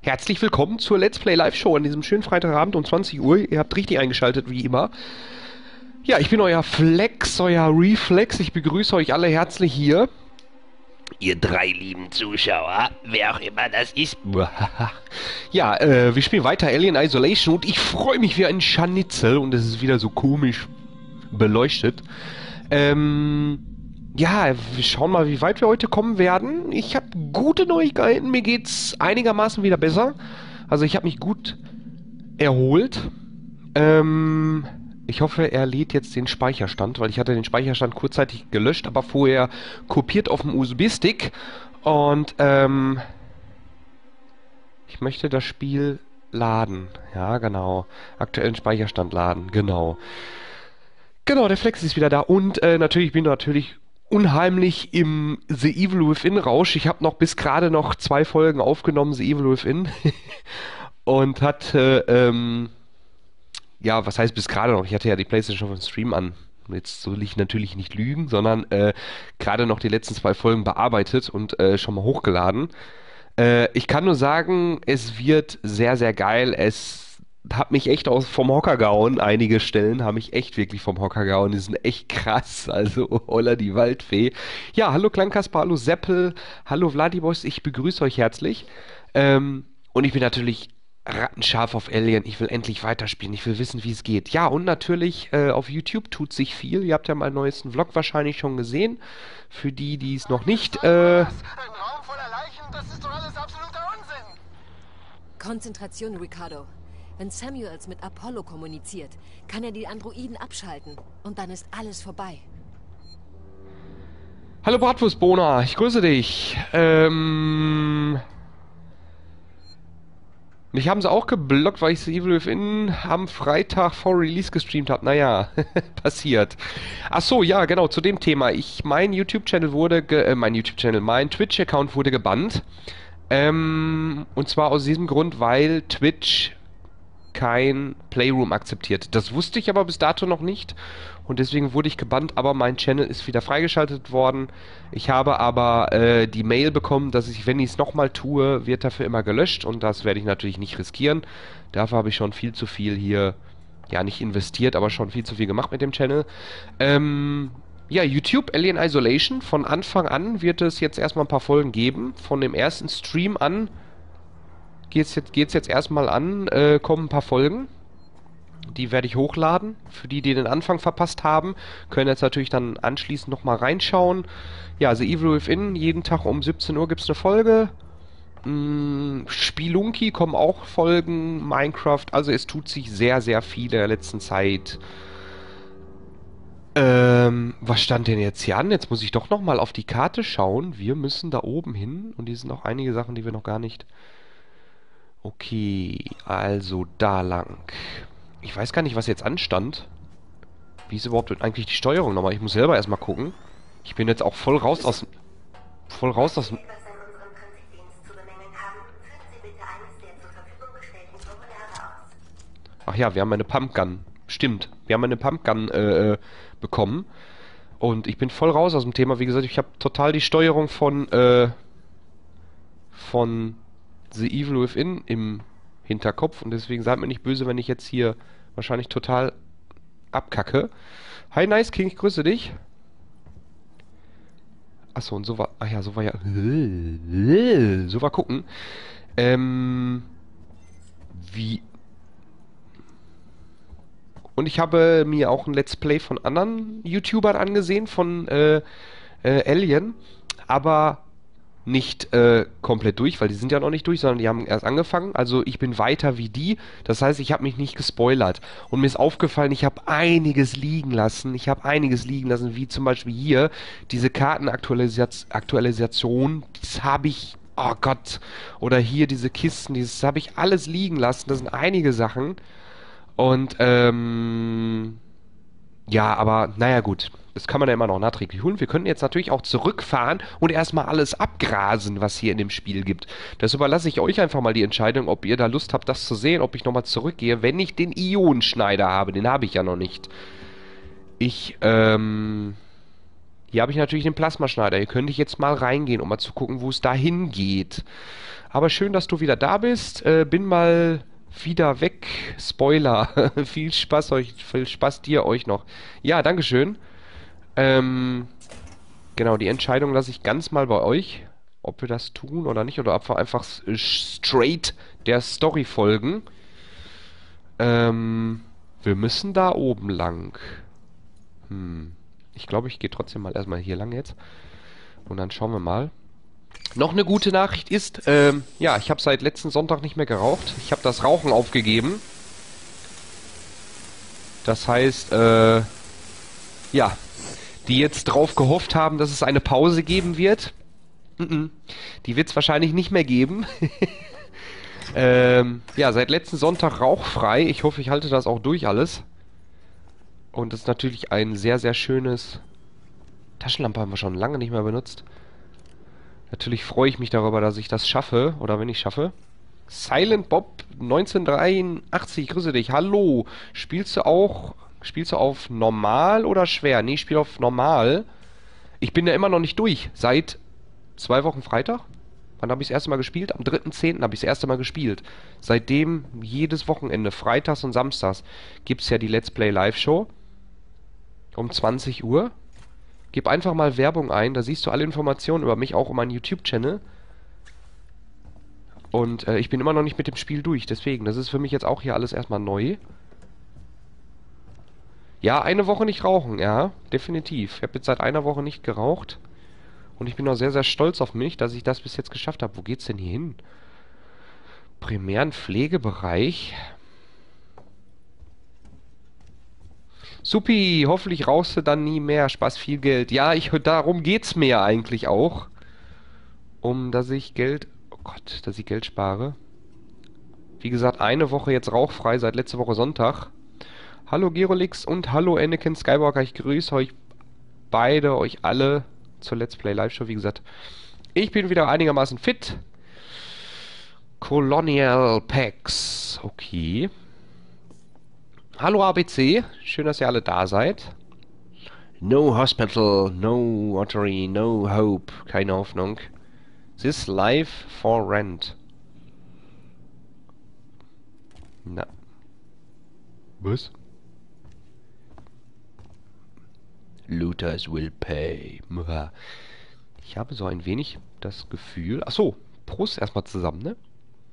Herzlich willkommen zur Let's Play Live Show an diesem schönen Freitagabend um 20 Uhr. Ihr habt richtig eingeschaltet, wie immer. Ja, ich bin euer Flex, euer Reflex. Ich begrüße euch alle herzlich hier. Ihr drei lieben Zuschauer, wer auch immer das ist. Ja, wir spielen weiter Alien Isolation und ich freue mich wie ein Scharnitzel und es ist wieder so komisch beleuchtet. Ja, wir schauen mal, wie weit wir heute kommen werden. Ich habe gute Neuigkeiten, mir geht's einigermaßen wieder besser. Also ich habe mich gut erholt. Ich hoffe, er lädt jetzt den Speicherstand, weil ich hatte den Speicherstand kurzzeitig gelöscht, aber vorher kopiert auf dem USB-Stick. Und ich möchte das Spiel laden. Ja, genau. Aktuellen Speicherstand laden, genau. Genau, der Flex ist wieder da und natürlich bin ich unheimlich im The Evil Within Rausch. Ich habe noch bis gerade noch 2 Folgen aufgenommen, The Evil Within. Und hatte, ja, was heißt bis gerade noch? Ich hatte ja die PlayStation auf dem Stream an. Jetzt soll ich natürlich nicht lügen, sondern gerade noch die letzten 2 Folgen bearbeitet und schon mal hochgeladen. Ich kann nur sagen, es wird sehr, sehr geil. Es hat mich echt vom Hocker gehauen. Einige Stellen haben mich echt wirklich vom Hocker gehauen. Die sind echt krass. Also, holla die Waldfee. Ja, hallo Klangkasper, hallo Seppel, hallo Vladibos. Ich begrüße euch herzlich. Und ich bin natürlich rattenscharf auf Alien. Ich will endlich weiterspielen. Ich will wissen, wie es geht. Ja, und natürlich auf YouTube tut sich viel. Ihr habt ja meinen neuesten Vlog wahrscheinlich schon gesehen. Für die, die es noch nicht... Ein Raum voller Leichen, das ist doch alles absoluter Unsinn. Konzentration, Ricardo. Wenn Samuels mit Apollo kommuniziert, kann er die Androiden abschalten. Und dann ist alles vorbei. Hallo Bratwurstbohner, ich grüße dich. Mich haben sie auch geblockt, weil ich The Evil Within am Freitag vor Release gestreamt habe. Naja, passiert. Ach so, ja, genau, zu dem Thema. Mein YouTube-Channel wurde, mein Twitch-Account wurde gebannt. Und zwar aus diesem Grund, weil Twitch kein Playroom akzeptiert. Das wusste ich aber bis dato noch nicht und deswegen wurde ich gebannt, aber mein Channel ist wieder freigeschaltet worden. Ich habe aber die Mail bekommen, dass ich, wenn ich es nochmal tue, wird dafür immer gelöscht und das werde ich natürlich nicht riskieren. Dafür habe ich schon viel zu viel hier, ja nicht investiert, aber schon viel zu viel gemacht mit dem Channel. Ja, YouTube, Alien Isolation, von Anfang an wird es jetzt erstmal ein paar Folgen geben. Von dem ersten Stream an geht's jetzt erstmal an, kommen ein paar Folgen. Die werde ich hochladen. Für die, die den Anfang verpasst haben, können jetzt natürlich dann anschließend nochmal reinschauen. Ja, The Evil Within, jeden Tag um 17 Uhr gibt es eine Folge. Spelunky kommen auch Folgen, Minecraft, also es tut sich sehr, sehr viel in der letzten Zeit. Was stand denn jetzt hier an? Jetzt muss ich doch nochmal auf die Karte schauen. Wir müssen da oben hin und hier sind auch einige Sachen, die wir noch gar nicht... Okay, also da lang. Ich weiß gar nicht, was jetzt anstand. Wie ist überhaupt eigentlich die Steuerung nochmal? Ich muss selber erstmal gucken. Ich bin jetzt auch voll raus aus... Ach ja, wir haben eine Pumpgun. Stimmt, wir haben eine Pumpgun bekommen. Und ich bin voll raus aus dem Thema. Wie gesagt, ich habe total die Steuerung von The Evil Within im Hinterkopf und deswegen seid mir nicht böse, wenn ich jetzt hier wahrscheinlich total abkacke. Hi Nice King, ich grüße dich. Achso, und so war... Ach ja, so war ja... So war gucken. Wie... Und ich habe mir auch ein Let's Play von anderen YouTubern angesehen, von Alien, aber nicht komplett durch, weil die sind ja noch nicht durch, sondern die haben erst angefangen. Also ich bin weiter wie die. Das heißt, ich habe mich nicht gespoilert. Und mir ist aufgefallen, ich habe einiges liegen lassen. Wie zum Beispiel hier diese Kartenaktualisation. Das habe ich... Oh Gott. Oder hier diese Kisten. Das habe ich alles liegen lassen. Das sind einige Sachen. Und, ja, aber naja gut, das kann man ja immer noch nachträglich holen. Wir können jetzt natürlich auch zurückfahren und erstmal alles abgrasen, was hier in dem Spiel gibt. Das überlasse ich euch einfach mal die Entscheidung, ob ihr da Lust habt, das zu sehen, ob ich nochmal zurückgehe, wenn ich den Ionenschneider habe. Den habe ich ja noch nicht. Hier habe ich natürlich den Plasmaschneider. Hier könnte ich jetzt mal reingehen, um mal zu gucken, wo es da hingeht. Aber schön, dass du wieder da bist. Bin mal wieder weg. Spoiler. Viel Spaß euch, viel Spaß dir euch noch. Ja, Dankeschön. Genau, die Entscheidung lasse ich ganz mal bei euch, ob wir das tun oder nicht, oder ob wir einfach straight der Story folgen. Wir müssen da oben lang. Ich glaube, ich gehe trotzdem mal erstmal hier lang jetzt. Und dann schauen wir mal. Noch eine gute Nachricht ist, ja, ich habe seit letzten Sonntag nicht mehr geraucht. Ich habe das Rauchen aufgegeben. Das heißt, ja, die jetzt drauf gehofft haben, dass es eine Pause geben wird. Die wird es wahrscheinlich nicht mehr geben. Ja, seit letzten Sonntag rauchfrei. Ich hoffe, ich halte das auch durch alles. Und das ist natürlich ein sehr, sehr schönes... Taschenlampe haben wir schon lange nicht mehr benutzt. Natürlich freue ich mich darüber, dass ich das schaffe. Oder wenn ich schaffe. Silent Bob 1983, grüße dich. Hallo. Spielst du auf normal oder schwer? Nee, ich spiele auf normal. Ich bin ja immer noch nicht durch. Seit 2 Wochen Freitag. Wann habe ich das erste Mal gespielt? Am 3.10. habe ich das erste Mal gespielt. Seitdem jedes Wochenende, freitags und samstags, gibt es ja die Let's Play Live Show. Um 20 Uhr. Gib einfach mal Werbung ein, da siehst du alle Informationen über mich, auch um meinen YouTube-Channel. Und ich bin immer noch nicht mit dem Spiel durch, deswegen, das ist für mich jetzt auch hier alles erstmal neu. Ja, eine Woche nicht rauchen, ja, definitiv. Ich habe jetzt seit einer Woche nicht geraucht. Und ich bin auch sehr, sehr stolz auf mich, dass ich das bis jetzt geschafft habe. Wo geht's denn hier hin? Primären Pflegebereich. Supi, hoffentlich rauchst du dann nie mehr. Spaß, viel Geld. Ja, darum geht's mir eigentlich auch. Dass ich Geld... Oh Gott, dass ich Geld spare. Wie gesagt, eine Woche jetzt rauchfrei, seit letzter Woche Sonntag. Hallo Gerolix und hallo Anakin Skywalker. Ich grüße euch beide, euch alle zur Let's Play Live Show. Wie gesagt, ich bin wieder einigermaßen fit. Colonial Packs. Okay. Hallo ABC, schön, dass ihr alle da seid. No Hospital, no Watery, no Hope, keine Hoffnung. This life for rent. Na. Was? Looters will pay. Ich habe so ein wenig das Gefühl... Achso, Prost erstmal zusammen, ne?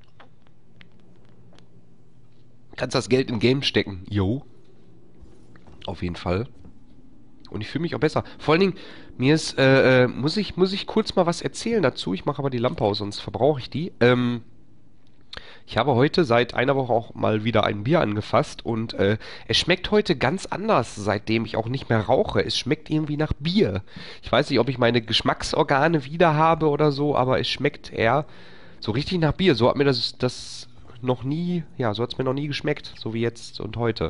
Kannst das Geld im Game stecken. Jo. Auf jeden Fall. Und ich fühle mich auch besser. Vor allen Dingen, mir ist, muss ich kurz mal was erzählen dazu. Ich mache aber die Lampe aus, sonst verbrauche ich die. Ich habe heute seit einer Woche auch mal wieder ein Bier angefasst und es schmeckt heute ganz anders, seitdem ich auch nicht mehr rauche. Es schmeckt irgendwie nach Bier. Ich weiß nicht, ob ich meine Geschmacksorgane wieder habe oder so, aber es schmeckt eher so richtig nach Bier. So hat mir das noch nie, ja, so hat es mir noch nie geschmeckt, so wie jetzt und heute.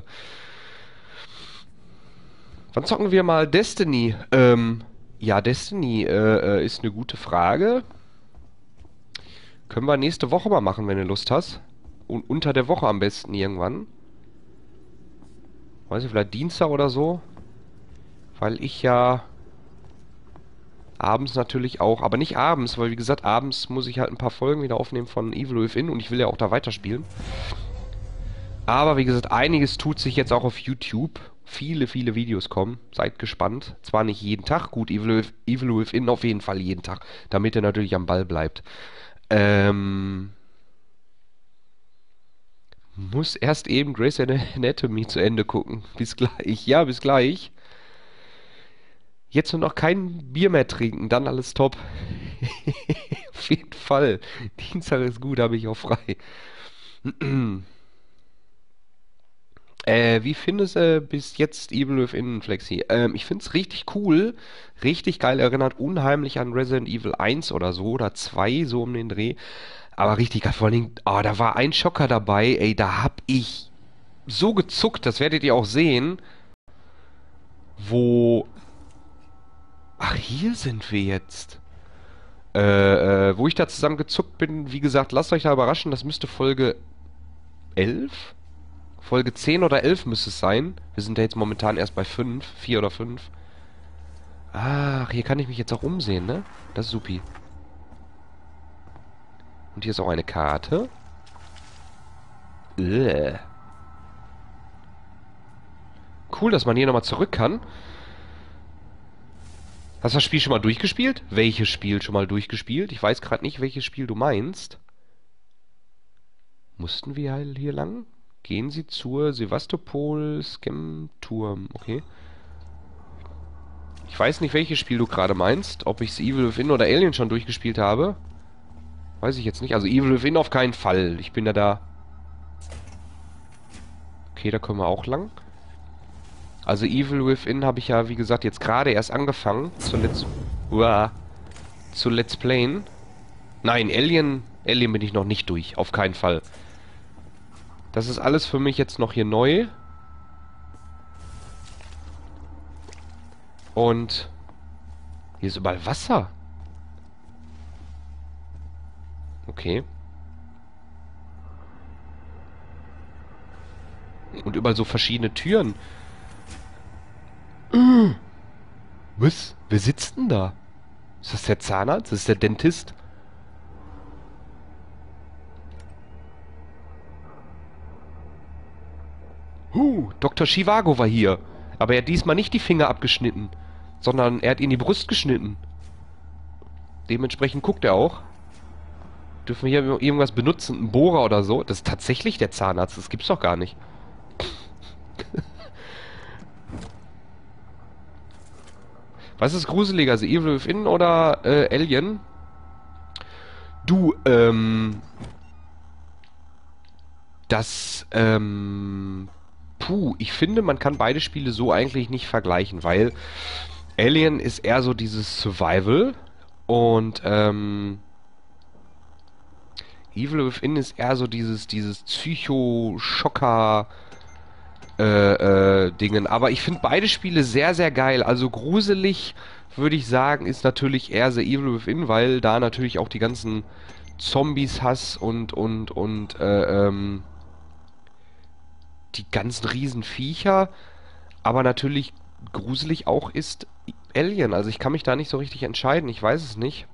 Wann zocken wir mal Destiny? Ja, Destiny ist eine gute Frage. Können wir nächste Woche mal machen, wenn du Lust hast. Und unter der Woche am besten irgendwann. Weiß ich, vielleicht Dienstag oder so. Weil ich ja abends natürlich auch, aber nicht abends, weil wie gesagt, abends muss ich halt ein paar Folgen wieder aufnehmen von Evil Within und ich will ja auch da weiterspielen. Aber wie gesagt, einiges tut sich jetzt auch auf YouTube. Viele, viele Videos kommen. Seid gespannt. Zwar nicht jeden Tag, gut, Evil Within auf jeden Fall jeden Tag, damit er natürlich am Ball bleibt. Muss erst eben Grey's Anatomy zu Ende gucken. Bis gleich. Ja, bis gleich. Jetzt nur noch kein Bier mehr trinken, dann alles top. Auf jeden Fall. Dienstag ist gut, habe ich auch frei. Wie findest du bis jetzt Evil Within, Flexi? Ich finde es richtig cool. Richtig geil. Erinnert unheimlich an Resident Evil 1 oder so. Oder 2, so um den Dreh. Aber richtig geil. Vor allen Dingen, oh, da war ein Schocker dabei. Ey, da hab ich so gezuckt. Das werdet ihr auch sehen. Wo... Ach, hier sind wir jetzt. Wo ich da zusammen gezuckt bin, wie gesagt, lasst euch da überraschen, das müsste Folge 11? Folge 10 oder 11 müsste es sein. Wir sind ja jetzt momentan erst bei 5, 4 oder 5. Ach, hier kann ich mich jetzt auch umsehen, ne? Das ist supi. Und hier ist auch eine Karte. Cool, dass man hier nochmal zurück kann. Hast du das Spiel schon mal durchgespielt? Welches Spiel schon mal durchgespielt? Ich weiß gerade nicht, welches Spiel du meinst. Mussten wir hier lang? Gehen Sie zur Sevastopol-Schem-Turm. Okay. Ich weiß nicht, welches Spiel du gerade meinst. Ob ich es Evil Within oder Alien schon durchgespielt habe. Weiß ich jetzt nicht. Also Evil Within auf keinen Fall. Ich bin ja da... Okay, da können wir auch lang. Also Evil Within habe ich ja, wie gesagt, jetzt gerade erst angefangen. Zu Let's Playen. Nein, Alien bin ich noch nicht durch. Auf keinen Fall. Das ist alles für mich jetzt noch hier neu. Und hier ist überall Wasser. Okay. Und überall so verschiedene Türen. Was? Wer sitzt denn da? Ist das der Zahnarzt? Das ist der Dentist? Dr. Chivago war hier. Aber er hat diesmal nicht die Finger abgeschnitten, sondern er hat ihn die Brust geschnitten. Dementsprechend guckt er auch. Dürfen wir hier irgendwas benutzen? Ein Bohrer oder so? Das ist tatsächlich der Zahnarzt. Das gibt's doch gar nicht. Was ist gruseliger? Also Evil Within oder Alien? Du, ich finde, man kann beide Spiele so eigentlich nicht vergleichen, weil Alien ist eher so dieses Survival und Evil Within ist eher so dieses Psycho-Schocker Dingen. Aber ich finde beide Spiele sehr, sehr geil. Also gruselig, würde ich sagen, ist natürlich eher The Evil Within, weil da natürlich auch die ganzen Zombies hast und die ganzen Riesenviecher. Aber natürlich gruselig auch ist Alien. Also ich kann mich da nicht so richtig entscheiden. Ich weiß es nicht.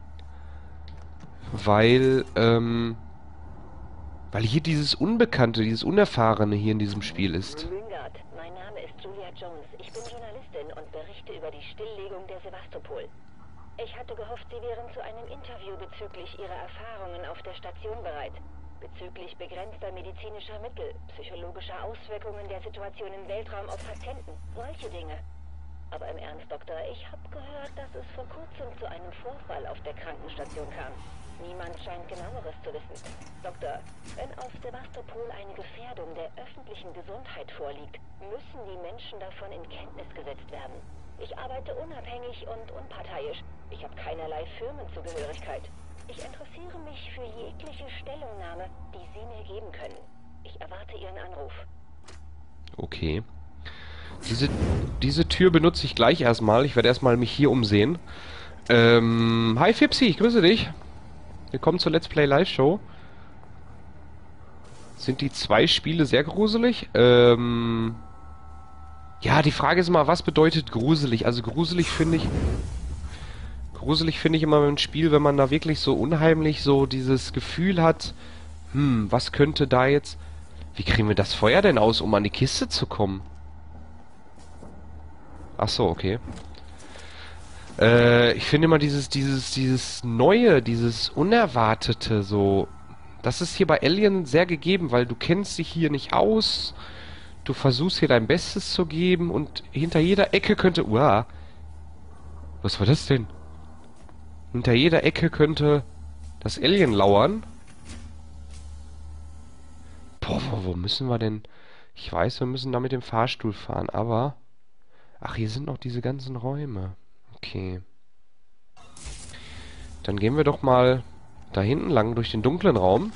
Weil hier dieses Unbekannte, dieses Unerfahrene hier in diesem Spiel ist. Lingard, mein Name ist Julia Jones. Ich bin Journalistin und berichte über die Stilllegung der Sevastopol. Ich hatte gehofft, Sie wären zu einem Interview bezüglich Ihrer Erfahrungen auf der Station bereit. Bezüglich begrenzter medizinischer Mittel, psychologischer Auswirkungen der Situation im Weltraum auf Patienten, solche Dinge. Aber im Ernst, Doktor, ich habe gehört, dass es vor kurzem zu einem Vorfall auf der Krankenstation kam. Niemand scheint Genaueres zu wissen. Doktor, wenn auf Sevastopol eine Gefährdung der öffentlichen Gesundheit vorliegt, müssen die Menschen davon in Kenntnis gesetzt werden. Ich arbeite unabhängig und unparteiisch. Ich habe keinerlei Firmenzugehörigkeit. Ich interessiere mich für jegliche Stellungnahme, die Sie mir geben können. Ich erwarte Ihren Anruf. Okay. Diese Tür benutze ich gleich erstmal. Ich werde erstmal mich hier umsehen. Hi Fipsi, ich grüße dich. Willkommen zur Let's Play Live Show. Sind die zwei Spiele sehr gruselig? Ja, die Frage ist immer, was bedeutet gruselig? Also gruselig finde ich immer ein Spiel, wenn man da wirklich so unheimlich so dieses Gefühl hat, was könnte da jetzt... Wie kriegen wir das Feuer denn aus, um an die Kiste zu kommen? Ach so, okay. Ich finde immer dieses Neue, dieses Unerwartete so... Das ist hier bei Alien sehr gegeben, weil du kennst dich hier nicht aus. Du versuchst hier dein Bestes zu geben und hinter jeder Ecke könnte... Uah. Was war das denn? Hinter jeder Ecke könnte das Alien lauern. Boah, wo müssen wir denn... Ich weiß, wir müssen da mit dem Fahrstuhl fahren, aber... Ach, hier sind noch diese ganzen Räume. Okay. Dann gehen wir doch mal da hinten lang durch den dunklen Raum.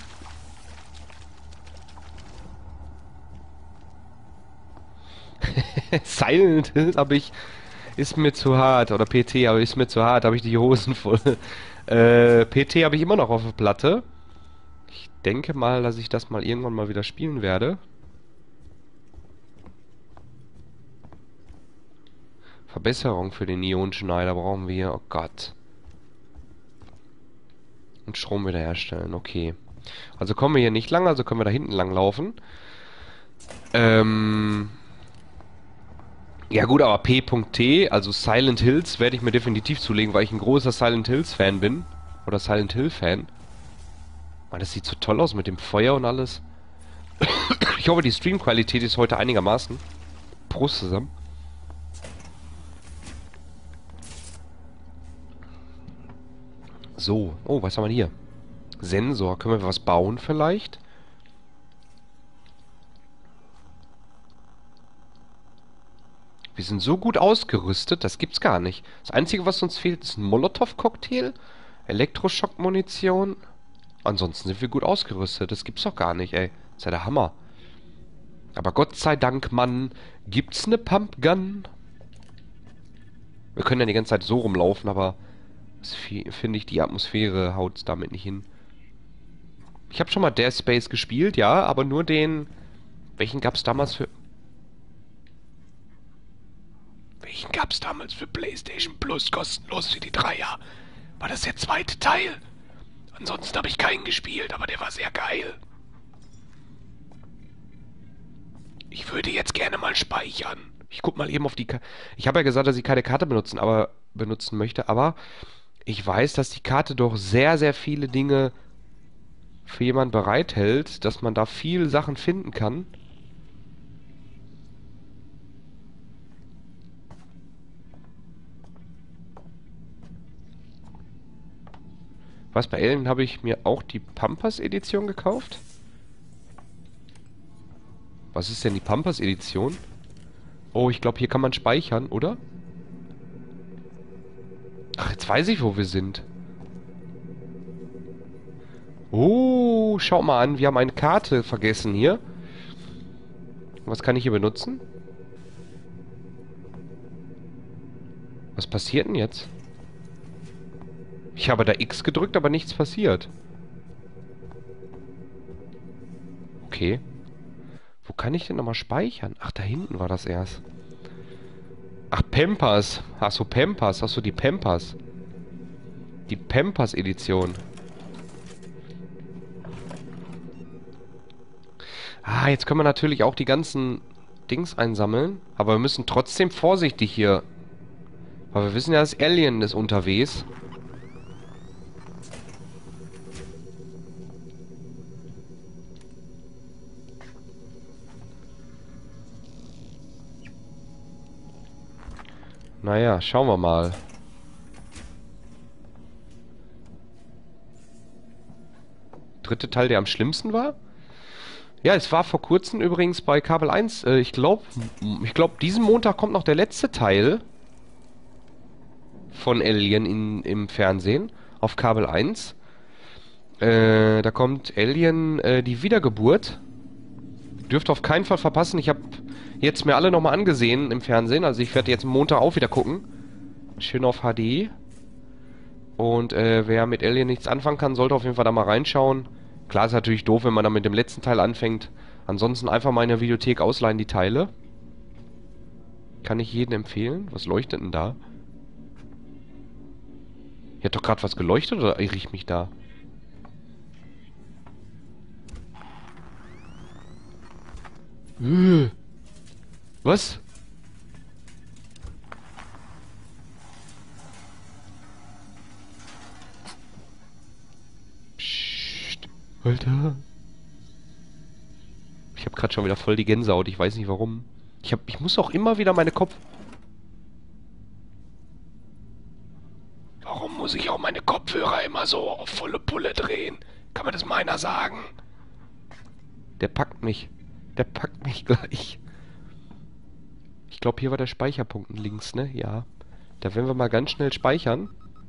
Silent Hill ist mir zu hart. Oder PT, aber ist mir zu hart, habe ich die Hosen voll. PT habe ich immer noch auf der Platte. Ich denke mal, dass ich das mal irgendwann mal wieder spielen werde. Verbesserung für den Ionenschneider brauchen wir. Oh Gott. Und Strom wiederherstellen. Okay. Also kommen wir hier nicht lang, also können wir da hinten lang laufen. Ja gut, aber P.T, also Silent Hills, werde ich mir definitiv zulegen, weil ich ein großer Silent Hills Fan bin. Oder Silent Hill Fan. Mann, das sieht so toll aus mit dem Feuer und alles. Ich hoffe, die Streamqualität ist heute einigermaßen. Prost zusammen. So, oh, was haben wir hier? Sensor, können wir was bauen vielleicht? Wir sind so gut ausgerüstet, das gibt's gar nicht. Das Einzige, was uns fehlt, ist ein Molotow-Cocktail, Elektroschock-Munition. Ansonsten sind wir gut ausgerüstet. Das gibt's doch gar nicht, ey. Das ist ja der Hammer. Aber Gott sei Dank, Mann, gibt's eine Pumpgun? Wir können ja die ganze Zeit so rumlaufen, aber finde ich, die Atmosphäre haut's damit nicht hin. Ich habe schon mal Dead Space gespielt, ja, aber nur den... Welchen gab's damals für... Welchen gab's damals für PlayStation Plus kostenlos für die Dreier? War das der zweite Teil? Ansonsten habe ich keinen gespielt, aber der war sehr geil. Ich würde jetzt gerne mal speichern. Ich guck mal eben auf die Karte. Ich habe ja gesagt, dass ich keine Karte benutzen möchte, aber ich weiß, dass die Karte doch sehr, sehr viele Dinge für jemanden bereithält, dass man da viel Sachen finden kann. Was, bei Alien habe ich mir auch die Pampas-Edition gekauft? Was ist denn die Pampas-Edition? Oh, ich glaube, hier kann man speichern, oder? Ach, jetzt weiß ich, wo wir sind. Oh, schau mal an, wir haben eine Karte vergessen hier. Was kann ich hier benutzen? Was passiert denn jetzt? Ich habe da X gedrückt, aber nichts passiert. Okay. Wo kann ich denn nochmal speichern? Ach, da hinten war das erst. Ach, Pampers. Ach so, Pampers. Ach so, die Pampers. Die Pampers-Edition. Ah, jetzt können wir natürlich auch die ganzen Dings einsammeln. Aber wir müssen trotzdem vorsichtig hier. Weil wir wissen ja, das Alien ist unterwegs. Naja, schauen wir mal. Dritte Teil, der am schlimmsten war? Ja, es war vor kurzem übrigens bei Kabel 1. Ich glaube, diesen Montag kommt noch der letzte Teil von Alien im Fernsehen auf Kabel 1. Da kommt Alien, die Wiedergeburt. Dürft auf keinen Fall verpassen. Ich habe jetzt mir alle nochmal angesehen im Fernsehen. Also ich werde jetzt Montag auch wieder gucken. Schön auf HD. Und wer mit Alien nichts anfangen kann, sollte auf jeden Fall da mal reinschauen. Klar, ist natürlich doof, wenn man dann mit dem letzten Teil anfängt. Ansonsten einfach mal in der Videothek ausleihen, die Teile. Kann ich jedem empfehlen. Was leuchtet denn da? Hier hat doch gerade was geleuchtet, oder irre ich mich da? Was? Psst. Alter. Ich habe gerade schon wieder voll die Gänsehaut. Ich weiß nicht warum. Ich muss auch immer wieder meine Kopf... Warum muss ich auch meine Kopfhörer immer so auf volle Pulle drehen? Kann man das mal einer sagen? Der packt mich. Der packt mich gleich. Ich glaube, hier war der Speicherpunkt links, ne? Ja. Da werden wir mal ganz schnell speichern.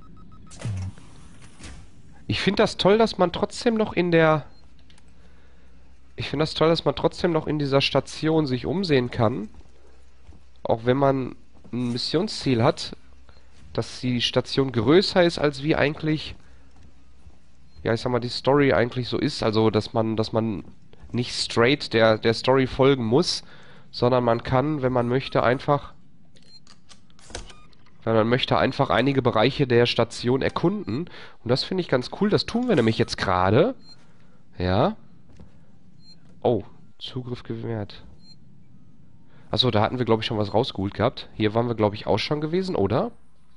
Ich finde das toll, dass man trotzdem noch in der... Ich finde das toll, dass man trotzdem noch in dieser Station sich umsehen kann. Auch wenn man ein Missionsziel hat, dass die Station größer ist, als wie eigentlich... Ja, ich sag mal, die Story eigentlich so ist. Also, dass man nicht straight der Story folgen muss, sondern man kann, wenn man möchte, einfach Sondern möchte einfach einige Bereiche der Station erkunden. Und das finde ich ganz cool. Das tun wir nämlich jetzt gerade. Ja. Oh, Zugriff gewährt. Achso, da hatten wir, glaube ich, schon was rausgeholt gehabt. Hier waren wir, glaube ich, auch schon gewesen, oder?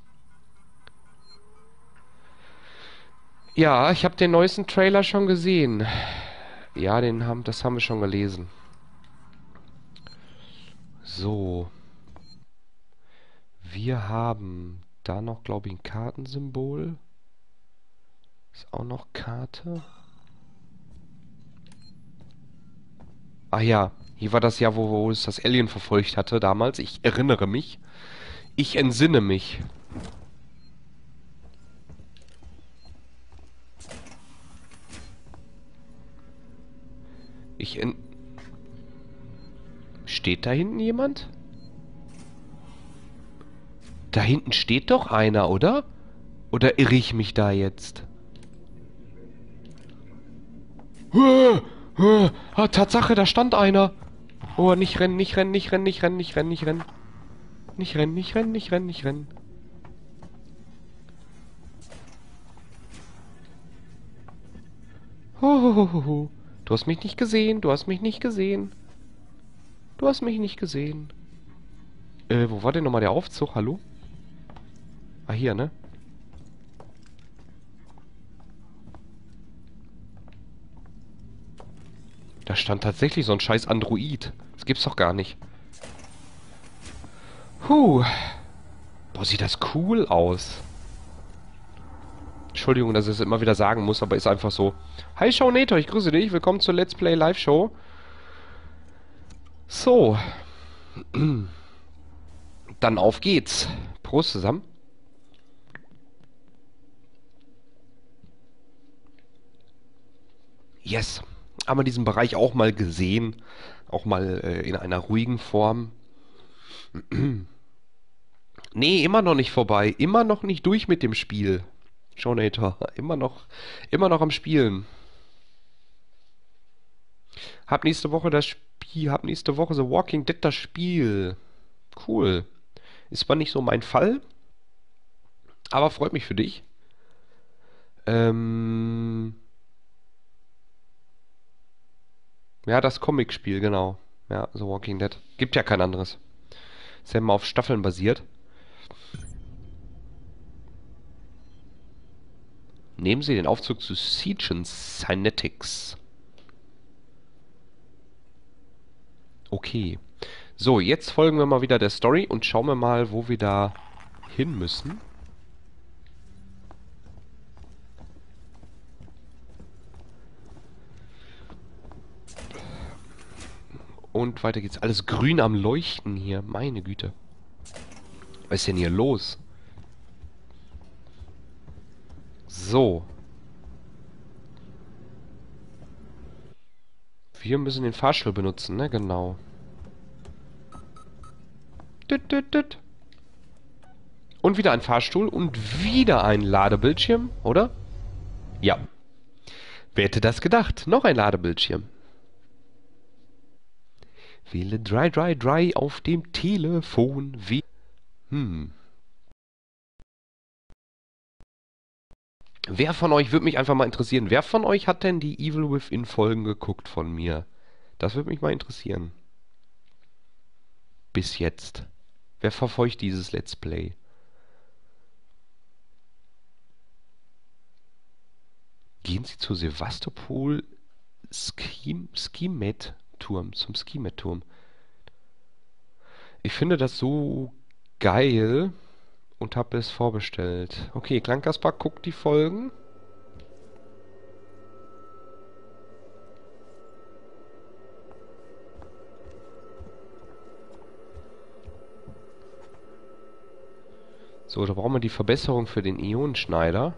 Ja, ich habe den neuesten Trailer schon gesehen. Ja, das haben wir schon gelesen. So. Wir haben da noch, glaube ich, ein Kartensymbol. Ist auch noch Karte. Ah ja, hier war das ja, wo es das Alien verfolgt hatte damals. Ich erinnere mich. Ich entsinne mich. Steht da hinten jemand? Da hinten steht doch einer, oder? Oder irre ich mich da jetzt? Tatsache, da stand einer. Oh, nicht rennen, nicht rennen, nicht rennen, nicht rennen, nicht rennen, nicht rennen. Nicht rennen, nicht rennen, nicht rennen, nicht rennen. Hohohoho. Du hast mich nicht gesehen, du hast mich nicht gesehen. Du hast mich nicht gesehen. Wo war denn nochmal der Aufzug? Hallo? Ah, hier, ne? Da stand tatsächlich so ein scheiß Android. Das gibt's doch gar nicht. Boah, sieht das cool aus. Entschuldigung, dass ich es immer wieder sagen muss, aber ist einfach so. Hi Shownator, ich grüße dich. Willkommen zur Let's Play Live Show. So. Dann auf geht's. Prost zusammen. Yes. Haben wir diesen Bereich auch mal gesehen. Auch mal in einer ruhigen Form. Nee, immer noch nicht vorbei. Immer noch nicht durch mit dem Spiel. Shownator. Immer noch am Spielen. Hab nächste Woche The Walking Dead das Spiel. Cool. Ist zwar nicht so mein Fall, aber freut mich für dich. Ja, das Comic-Spiel, genau. Ja, The Walking Dead. Gibt ja kein anderes. Ist ja immer auf Staffeln basiert. Nehmen Sie den Aufzug zu Siegen Cynetics. Okay. So, jetzt folgen wir mal wieder der Story und schauen wir mal, wo wir da hin müssen. Und weiter geht's. Alles grün am Leuchten hier. Meine Güte. Was ist denn hier los? So. Wir müssen den Fahrstuhl benutzen, ne? Genau. Und wieder ein Fahrstuhl und wieder ein Ladebildschirm, oder? Ja. Wer hätte das gedacht? Noch ein Ladebildschirm. Wähle 333 auf dem Telefon. Wer von euch, würde mich einfach mal interessieren, wer von euch hat denn die Evil Within Folgen geguckt von mir? Das würde mich mal interessieren. Bis jetzt. Wer verfolgt dieses Let's Play? Gehen Sie zu Sevastopol Skimet-Turm, zum Skimet-Turm. Ich finde das so geil und habe es vorbestellt. Okay, Klankaspar guckt die Folgen. So, da brauchen wir die Verbesserung für den Ionenschneider.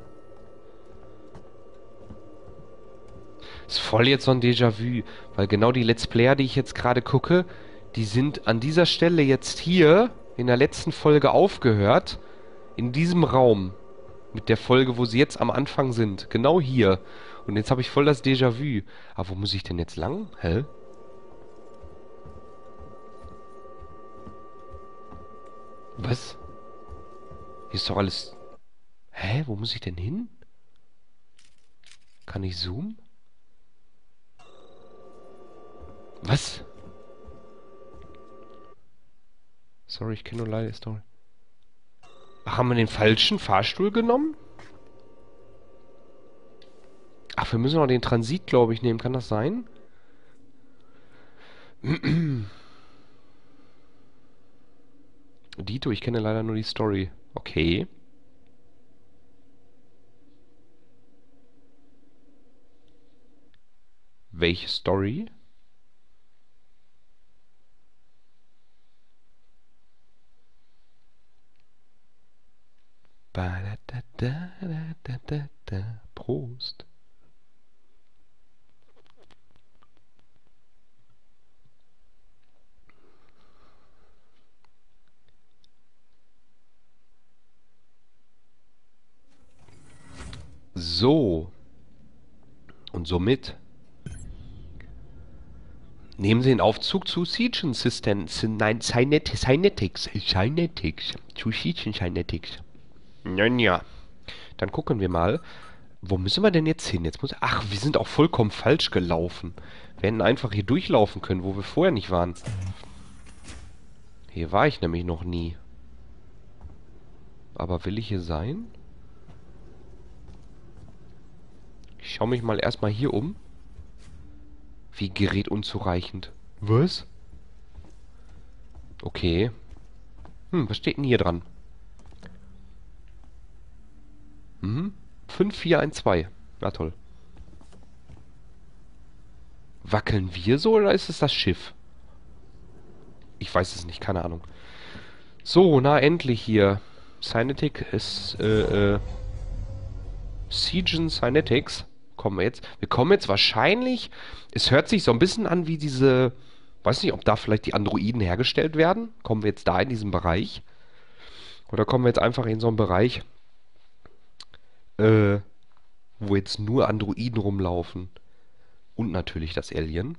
Ist voll jetzt so ein Déjà-vu, weil genau die Let's Player, die ich jetzt gerade gucke, die sind an dieser Stelle jetzt hier in der letzten Folge aufgehört. In diesem Raum. Mit der Folge, wo sie jetzt am Anfang sind. Genau hier. Und jetzt habe ich voll das Déjà-vu. Aber wo muss ich denn jetzt lang? Hä? Was? Hier ist doch alles... Hä? Wo muss ich denn hin? Kann ich zoomen? Was? Sorry, ich kenne nur leider die Story. Ach, haben wir den falschen Fahrstuhl genommen? Ach, wir müssen auch den Transit, glaube ich, nehmen. Kann das sein? Dito, ich kenne leider nur die Story. Okay. Welche Story? Prost. So. Und somit nehmen Sie den Aufzug zu Siegen Systems. Nein, Cynetics. Zu Siegen Cynetics. Ja. Dann gucken wir mal. Wo müssen wir denn jetzt hin? Ach, wir sind auch vollkommen falsch gelaufen. Wir hätten einfach hier durchlaufen können, wo wir vorher nicht waren. Hier war ich nämlich noch nie. Aber will ich hier sein? Ich schaue mich mal erstmal hier um. Wie Gerät unzureichend. Was? Okay. Was steht denn hier dran? 5412. Na toll. Wackeln wir so oder ist es das Schiff? Ich weiß es nicht, keine Ahnung. So, na endlich hier. Cynetic ist, Siegen Cynetics. Wir kommen jetzt wahrscheinlich... Es hört sich so ein bisschen an wie diese... Weiß nicht, ob da vielleicht die Androiden hergestellt werden. Kommen wir jetzt da in diesen Bereich? Oder kommen wir jetzt einfach in so einen Bereich, wo jetzt nur Androiden rumlaufen? Und natürlich das Alien.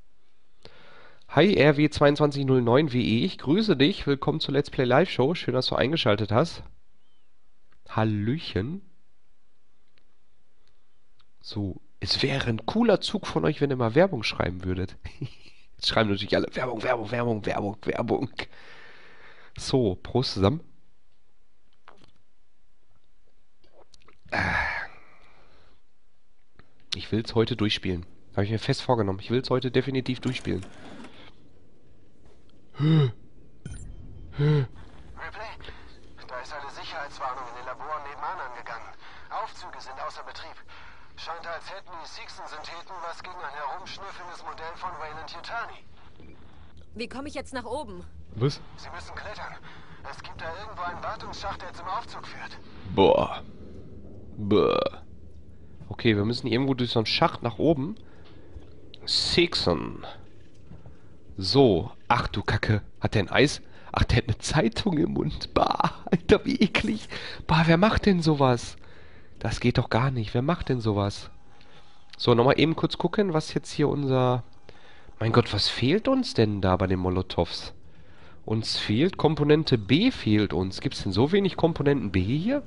Hi RW2209WE, ich grüße dich. Willkommen zur Let's Play Live Show. Schön, dass du eingeschaltet hast. Hallöchen. So, es wäre ein cooler Zug von euch, wenn ihr mal Werbung schreiben würdet. Jetzt schreiben natürlich alle Werbung. So, Prost zusammen. Ich will es heute durchspielen. Habe ich mir fest vorgenommen. Ich will es heute definitiv durchspielen. Ripley? Da ist eine Sicherheitswarnung in den Laboren nebenan angegangen. Aufzüge sind außer Betrieb. Scheint, als hätten die Seegson-Syntheten was gegen ein herumschnüffelndes Modell von Wayland Yutani. Wie komme ich jetzt nach oben? Was? Sie müssen klettern. Es gibt da irgendwo einen Wartungsschacht, der zum Aufzug führt. Boah. Okay, wir müssen irgendwo durch so einen Schacht nach oben. Seegson. So. Ach du Kacke. Hat der ein Eis? Ach, der hat eine Zeitung im Mund. Bah, Alter, wie eklig. Bah, wer macht denn sowas? Das geht doch gar nicht. Wer macht denn sowas? So, nochmal eben kurz gucken, was jetzt hier unser... Mein Gott, was fehlt uns denn da bei den Molotovs? Uns fehlt... Komponente B fehlt uns. Gibt es denn so wenig Komponenten B hier?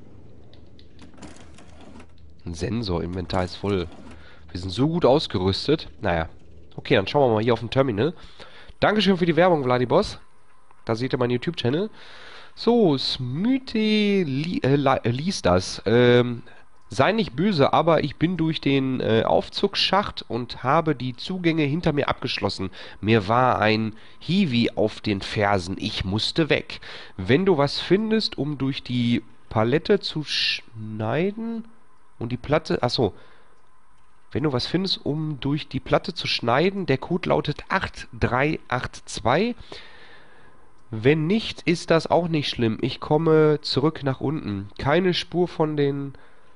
Ein Sensor, Inventar ist voll. Wir sind so gut ausgerüstet. Naja. Okay, dann schauen wir mal hier auf dem Terminal. Dankeschön für die Werbung, Vladiboss. Da seht ihr meinen YouTube-Channel. So, Smythe liest das. Sei nicht böse, aber ich bin durch den Aufzugsschacht und habe die Zugänge hinter mir abgeschlossen. Mir war ein Hiwi auf den Fersen. Ich musste weg. Wenn du was findest, um durch die Palette zu schneiden und die Platte... Achso. Wenn du was findest, um durch die Platte zu schneiden, der Code lautet 8382. Wenn nicht, ist das auch nicht schlimm. Ich komme zurück nach unten. Keine Spur von den...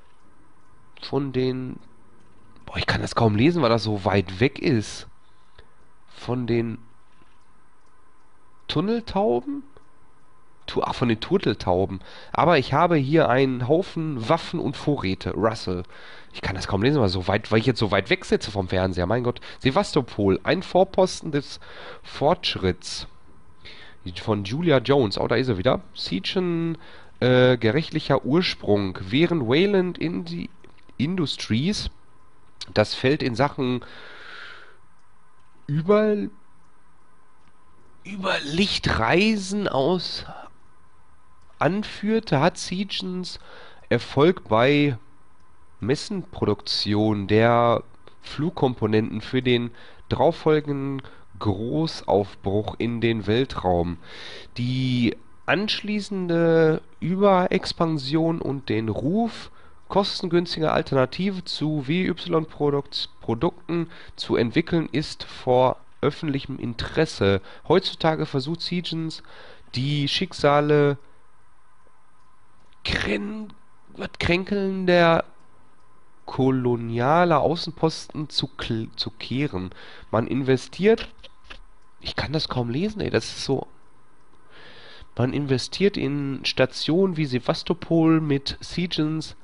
Boah, ich kann das kaum lesen, weil das so weit weg ist. Von den... Tunneltauben? Ach, von den Turteltauben. Aber ich habe hier einen Haufen Waffen und Vorräte. Russell. Ich kann das kaum lesen, weil ich jetzt so weit weg sitze vom Fernseher. Mein Gott. Sevastopol. Ein Vorposten des Fortschritts. Von Julia Jones. Oh, da ist er wieder. Siegen gerechtlicher Ursprung. Während Wayland Industries das Feld in Sachen über Lichtreisen aus anführte, hat Seagens Erfolg bei Massenproduktion der Flugkomponenten für den darauffolgenden Großaufbruch in den Weltraum, die anschließende Überexpansion und den Ruf, kostengünstige Alternative zu WY-Produkten zu entwickeln, ist vor öffentlichem Interesse. Heutzutage versucht Seagens, die Schicksale kränkeln der kolonialer Außenposten zu kehren. Man investiert. Ich kann das kaum lesen, ey. Das ist so. Man investiert in Stationen wie Sevastopol mit Seagens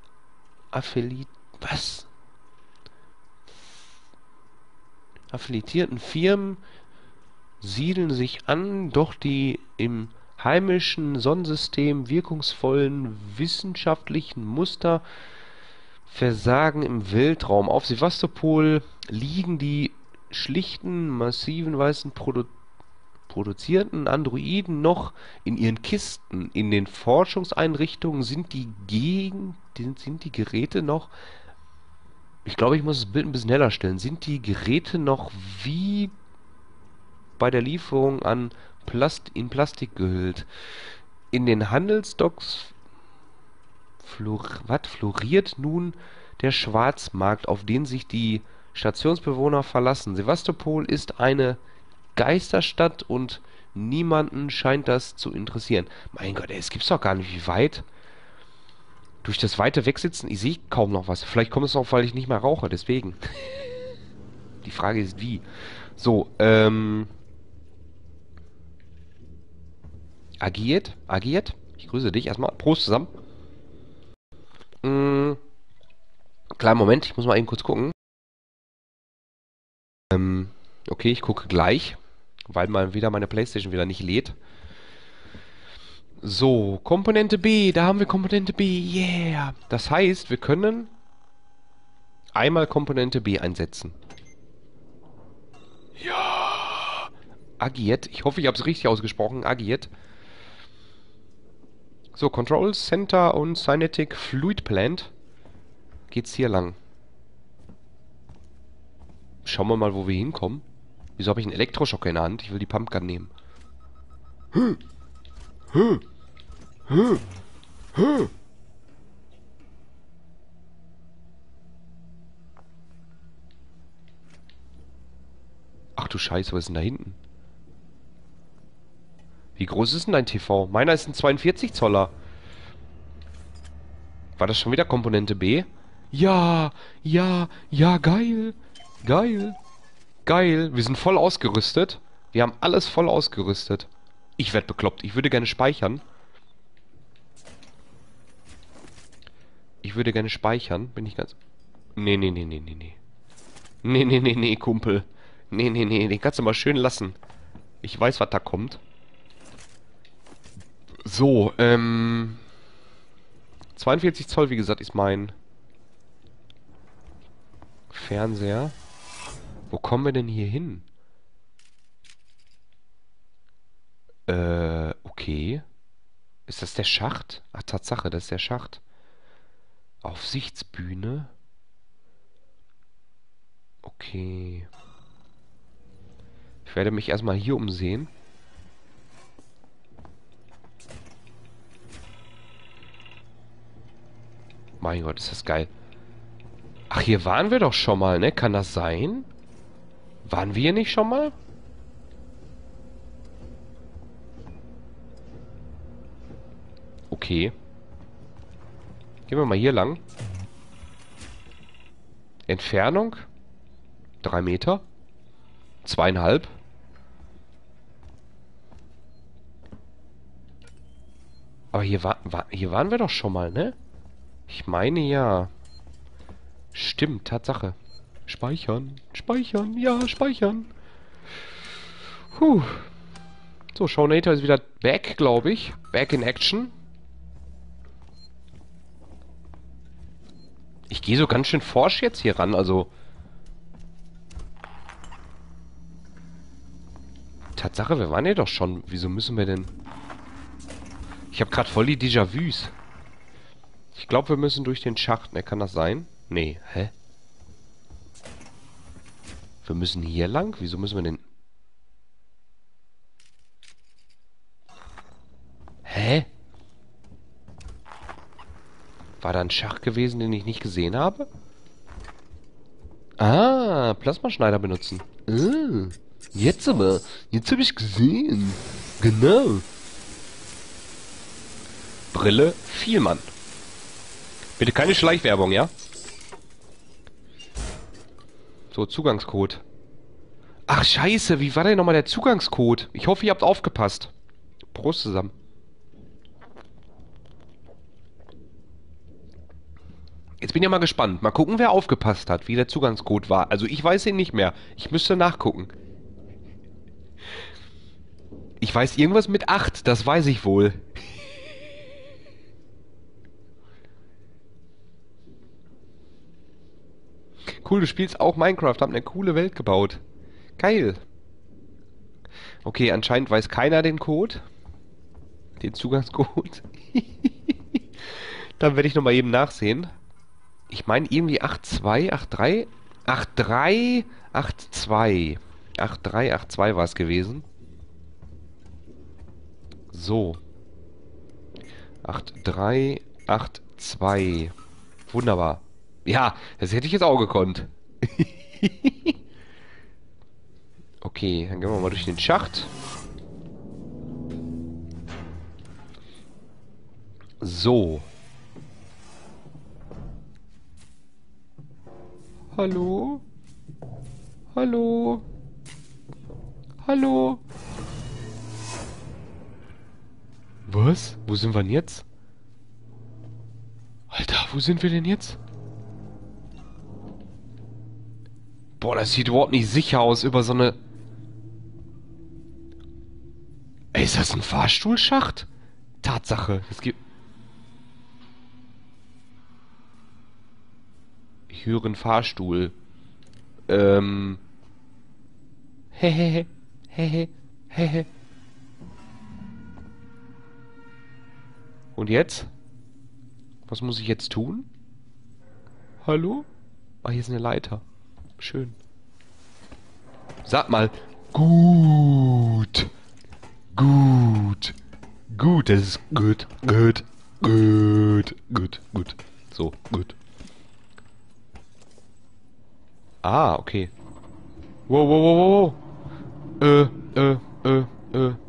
affiliierten Firmen siedeln sich an, doch die im heimischen Sonnensystem wirkungsvollen wissenschaftlichen Muster versagen im Weltraum. Auf Sevastopol liegen die schlichten, massiven, weißen produzierten Androiden noch in ihren Kisten. In den Forschungseinrichtungen sind die Geräte noch... Ich glaube, ich muss das Bild ein bisschen heller stellen. Sind die Geräte noch wie bei der Lieferung in Plastik gehüllt? In den Handelsdocks floriert nun der Schwarzmarkt, auf den sich die Stationsbewohner verlassen. Sevastopol ist eine Geisterstadt und niemanden scheint das zu interessieren. Mein Gott, ey, es gibt's doch gar nicht, wie weit. Durch das weite Wegsitzen, ich sehe kaum noch was. Vielleicht kommt es auch, weil ich nicht mehr rauche, deswegen. Die Frage ist, wie. So, Agiert. Ich grüße dich erstmal. Prost zusammen. Kleinen Moment, ich muss mal eben kurz gucken. Okay, ich gucke gleich, weil mal wieder meine PlayStation wieder nicht lädt. So, Komponente B, da haben wir Komponente B, yeah. Das heißt, wir können einmal Komponente B einsetzen. Ja. Agiert, ich hoffe, ich habe es richtig ausgesprochen, agiert. So, Control Center und Cinetic Fluid Plant. Geht's hier lang. Schauen wir mal, wo wir hinkommen. Wieso habe ich einen Elektroschocker in der Hand? Ich will die Pumpgun nehmen. Ach du Scheiße, was ist denn da hinten? Wie groß ist denn dein TV? Meiner ist ein 42 Zoller. War das schon wieder Komponente B? Ja, geil. Geil. Wir sind voll ausgerüstet. Wir haben alles voll ausgerüstet. Ich werd bekloppt. Ich würde gerne speichern. Bin ich ganz... Nee, Kumpel. Nee. Den kannst du mal schön lassen. Ich weiß, was da kommt. So, 42 Zoll, wie gesagt, ist mein Fernseher. Wo kommen wir denn hier hin? Okay. Ist das der Schacht? Ach, Tatsache, das ist der Schacht. Aufsichtsbühne. Okay. Ich werde mich erstmal hier umsehen. Mein Gott, ist das geil. Ach, hier waren wir doch schon mal, ne? Kann das sein? Waren wir hier nicht schon mal? Okay. Gehen wir mal hier lang. Entfernung? 3 Meter. 2,5. Aber hier waren wir doch schon mal, ne? Ich meine ja. Stimmt, Tatsache. Speichern. Ja, speichern. So, Shownator ist wieder back, glaube ich. Back in Action. Ich gehe so ganz schön forsch jetzt hier ran, also... Tatsache, wir waren ja doch schon. Wieso müssen wir denn... Ich habe gerade voll die Déjà-vus. Ich glaube, wir müssen durch den Schacht. Ne, kann das sein? Nee, hä? Wir müssen hier lang? Wieso müssen wir denn... Hä? War da ein Schacht gewesen, den ich nicht gesehen habe? Ah, Plasmaschneider benutzen. Jetzt aber. Jetzt habe ich gesehen. Genau. Brille, Vielmann. Bitte keine Schleichwerbung, ja? So, Zugangscode. Ach, scheiße, wie war denn nochmal der Zugangscode? Ich hoffe, ihr habt aufgepasst. Prost zusammen. Jetzt bin ich ja mal gespannt. Mal gucken, wer aufgepasst hat, wie der Zugangscode war. Also ich weiß ihn nicht mehr. Ich müsste nachgucken. Ich weiß irgendwas mit 8, das weiß ich wohl. Cool, du spielst auch Minecraft, hab eine coole Welt gebaut. Geil. Okay, anscheinend weiß keiner den Code. Den Zugangscode. Dann werde ich nochmal eben nachsehen. Ich meine irgendwie 8.2, 8.3, 8.3, 8.2. 8.3, 8.2 war es gewesen. So. 8.3, 8.2. Wunderbar. Ja, das hätte ich jetzt auch gekonnt. Okay, dann gehen wir mal durch den Schacht. So. Hallo? Hallo? Hallo? Was? Wo sind wir denn jetzt? Alter, wo sind wir denn jetzt? Boah, das sieht überhaupt nicht sicher aus über so eine... Ey, ist das ein Fahrstuhlschacht? Tatsache, es gibt... Ich höre einen Fahrstuhl. Hehehe. Hehe. Hehe. Und jetzt? Was muss ich jetzt tun? Hallo? Ah, hier ist eine Leiter. Schön. Sag mal. Gut. Gut. Gut, das ist gut. Gut. Gut. Gut. Gut. So, gut. Ah, okay. Wow, wow, wow, wow.